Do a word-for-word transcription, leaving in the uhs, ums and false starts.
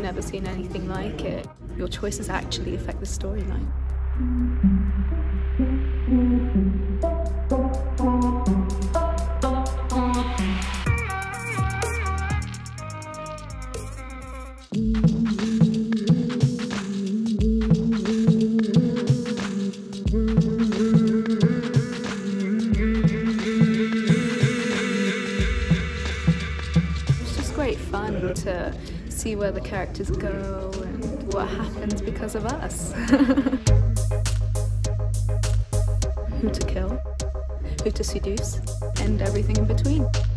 never seen anything like it. Your choices actually affect the storyline. Great fun to see where the characters go and what happens because of us. Who to kill, who to seduce, and everything in between.